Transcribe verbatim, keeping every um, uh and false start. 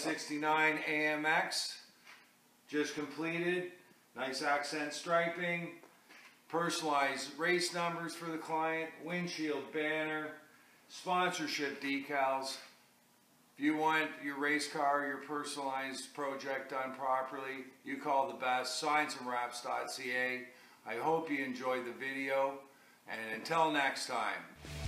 sixty-nine A M X, just completed. Nice accent striping, personalized race numbers for the client, windshield banner, sponsorship decals. If you want your race car, your personalized project done properly, you call the best, signs and wraps dot C A. I hope you enjoyed the video, and until next time.